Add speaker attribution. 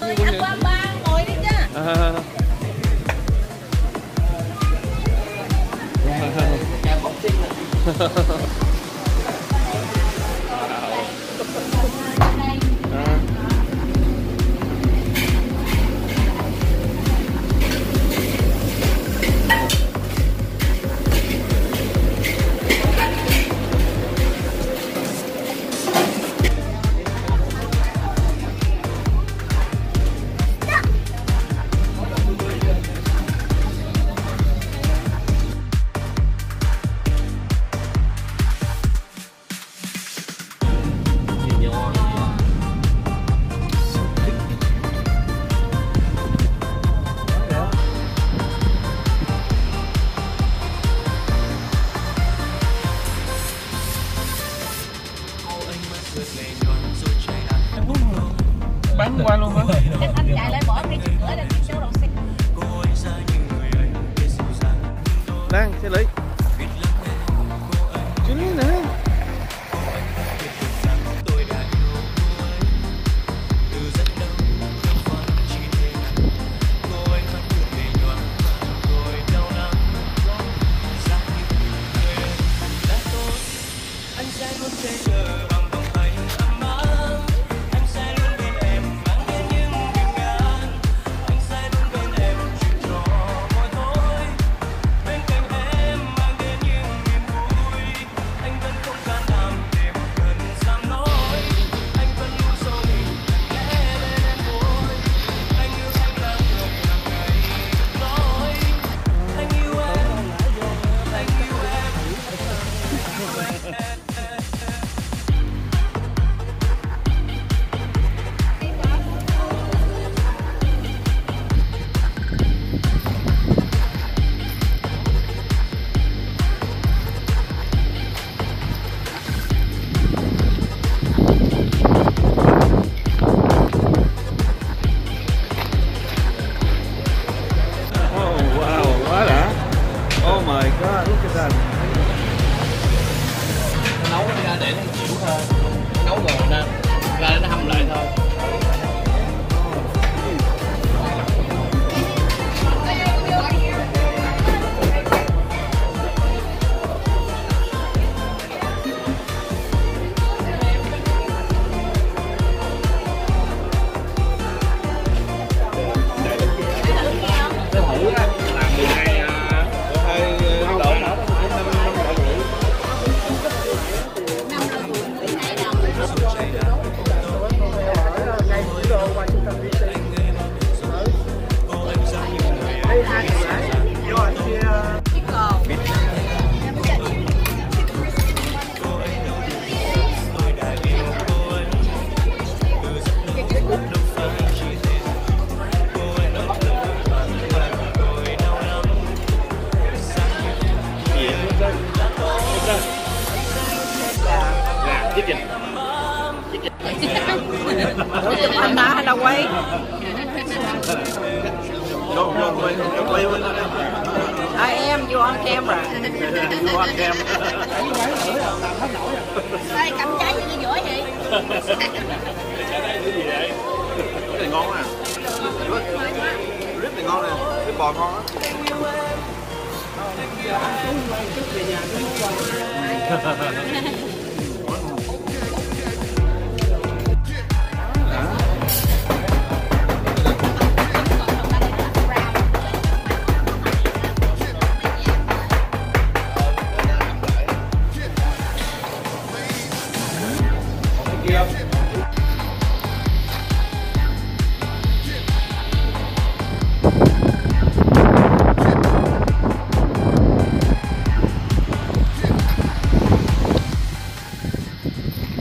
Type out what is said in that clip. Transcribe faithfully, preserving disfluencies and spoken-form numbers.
Speaker 1: Mời ăn qua ba ngồi đi chứ. À.
Speaker 2: Nhà bốc xinh rồi.
Speaker 3: Bắn qua luôn hả?
Speaker 1: Anh chạy lại bỏ ngay trước cửa là chiếc số đầu xe.
Speaker 3: Đang xe lý. Xử lý nữa.
Speaker 2: Nấu ra để nó chịu thôi, nấu rồi nè, ra nó hâm lại thôi.
Speaker 1: Anh đã đâu quay. I am you on camera.
Speaker 3: You on camera.
Speaker 1: Đây cầm trái như cái dỗi vậy.
Speaker 3: Cái gì vậy? Cái này ngon nè. Rip này ngon nè. Cái bò ngon á.